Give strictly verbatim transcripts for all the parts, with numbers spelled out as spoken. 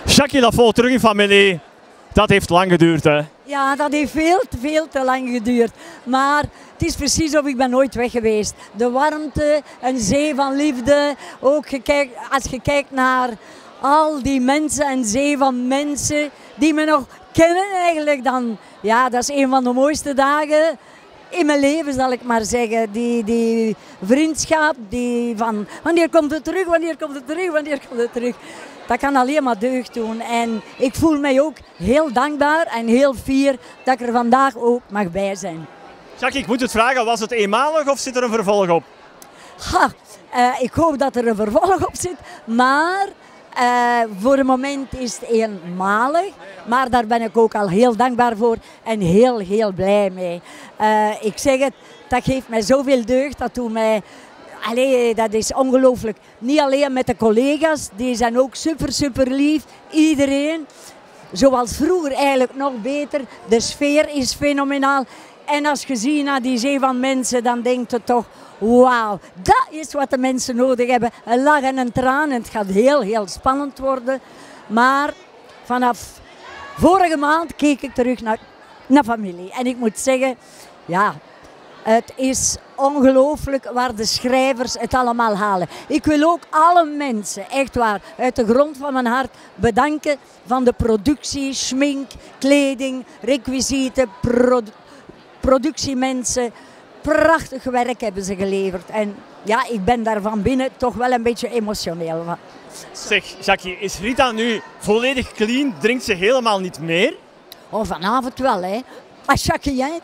Jackie Lafont, terug in familie. Dat heeft lang geduurd, hè? Ja, dat heeft veel, veel te lang geduurd. Maar het is precies of ik ben nooit weg geweest. De warmte, een zee van liefde. Ook gekijk, als je kijkt naar al die mensen, een zee van mensen die me nog kennen eigenlijk. Dan, ja, dat is een van de mooiste dagen in mijn leven, zal ik maar zeggen. Die, die vriendschap, die van wanneer komt het terug, wanneer komt het terug, wanneer komt het terug. Dat kan alleen maar deugd doen. En ik voel mij ook heel dankbaar en heel fier dat ik er vandaag ook mag bij zijn. Jackie, ik moet het vragen, was het eenmalig of zit er een vervolg op? Ha, uh, ik hoop dat er een vervolg op zit, maar uh, voor het moment is het eenmalig. Maar daar ben ik ook al heel dankbaar voor en heel, heel blij mee. Uh, ik zeg het, dat geeft mij zoveel deugd, dat doet mij... Allee, dat is ongelooflijk. Niet alleen met de collega's, die zijn ook super, super lief. Iedereen, zoals vroeger eigenlijk nog beter. De sfeer is fenomenaal. En als je ziet naar die zee van mensen, dan denkt je toch, wauw, dat is wat de mensen nodig hebben. Een lach en een traan. En het gaat heel, heel spannend worden. Maar vanaf vorige maand keek ik terug naar, naar familie. En ik moet zeggen, ja... Het is ongelooflijk waar de schrijvers het allemaal halen. Ik wil ook alle mensen, echt waar, uit de grond van mijn hart bedanken van de productie, schmink, kleding, requisieten, produ productiemensen. Prachtig werk hebben ze geleverd. En ja, ik ben daar van binnen toch wel een beetje emotioneel van. Zeg, Jackie, is Rita nu volledig clean? Drinkt ze helemaal niet meer? Oh, vanavond wel, hè. Ah, Jackie, hè?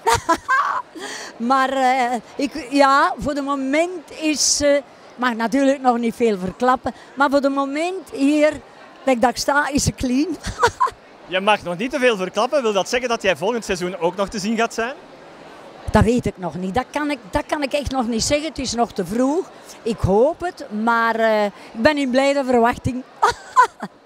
Maar uh, ik, ja, voor het moment is... Uh, ik mag natuurlijk nog niet veel verklappen. Maar voor het moment hier, dat ik daar sta, is ze clean. Je mag nog niet te veel verklappen. Wil dat zeggen dat jij volgend seizoen ook nog te zien gaat zijn? Dat weet ik nog niet. Dat kan ik, dat kan ik echt nog niet zeggen. Het is nog te vroeg. Ik hoop het. Maar uh, ik ben in blijde verwachting.